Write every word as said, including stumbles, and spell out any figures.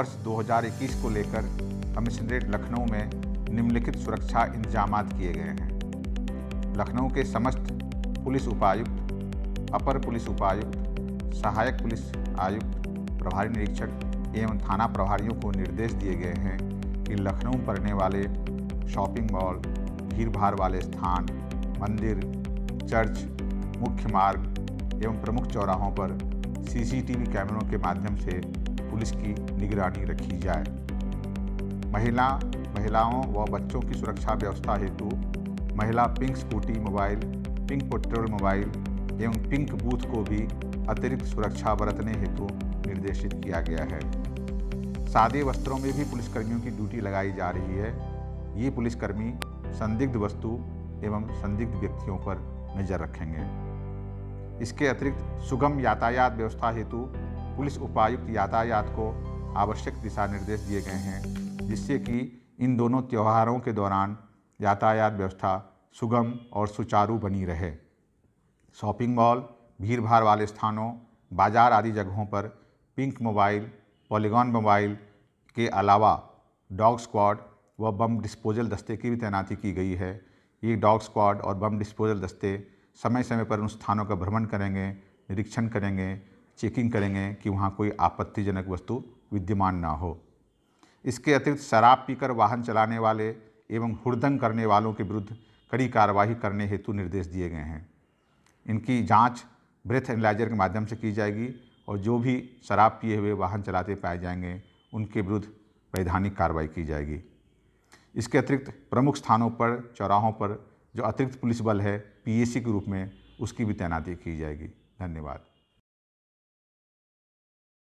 वर्ष दो हज़ार इक्कीस को लेकर कमिश्नरेट लखनऊ में निम्नलिखित सुरक्षा इंतजामात किए गए हैं। लखनऊ के समस्त पुलिस उपायुक्त, अपर पुलिस उपायुक्त, सहायक पुलिस आयुक्त, प्रभारी निरीक्षक एवं थाना प्रभारियों को निर्देश दिए गए हैं कि लखनऊ में पड़ने वाले शॉपिंग मॉल, भीड़ भाड़ वाले स्थान, मंदिर, चर्च, मुख्य मार्ग एवं प्रमुख चौराहों पर सीसीटीवी कैमरों के माध्यम से पुलिस की निगरानी रखी जाए। महिला महिलाओं व बच्चों की सुरक्षा व्यवस्था हेतु महिला pink scooty mobile, pink petrol mobile एवं पिंक बूथ को भी अतिरिक्त सुरक्षा बरतने हेतु निर्देशित किया गया है। सादे वस्त्रों में भी पुलिसकर्मियों की ड्यूटी लगाई जा रही है। ये पुलिसकर्मी संदिग्ध वस्तु एवं संदिग्ध व्यक्तियों पर नज़र रखेंगे। इसके अतिरिक्त सुगम यातायात व्यवस्था हेतु पुलिस उपायुक्त यातायात को आवश्यक दिशा निर्देश दिए गए हैं, जिससे कि इन दोनों त्योहारों के दौरान यातायात व्यवस्था सुगम और सुचारू बनी रहे। शॉपिंग मॉल, भीड़ भाड़ वाले स्थानों, बाजार आदि जगहों पर पिंक मोबाइल, पॉलीगॉन मोबाइल के अलावा डॉग स्क्वाड व बम डिस्पोजल दस्ते की भी तैनाती की गई है। ये डॉग स्क्वाड और बम डिस्पोजल दस्ते समय समय पर उन स्थानों का भ्रमण करेंगे, निरीक्षण करेंगे, चेकिंग करेंगे कि वहाँ कोई आपत्तिजनक वस्तु विद्यमान ना हो। इसके अतिरिक्त शराब पीकर वाहन चलाने वाले एवं हुड़दंग करने वालों के विरुद्ध कड़ी कार्रवाई करने हेतु निर्देश दिए गए हैं। इनकी जांच ब्रेथ एनालाइजर के माध्यम से की जाएगी और जो भी शराब पिए हुए वाहन चलाते पाए जाएंगे उनके विरुद्ध वैधानिक कार्रवाई की जाएगी। इसके अतिरिक्त प्रमुख स्थानों पर, चौराहों पर जो अतिरिक्त पुलिस बल है पीएसी के रूप में, उसकी भी तैनाती की जाएगी। धन्यवाद।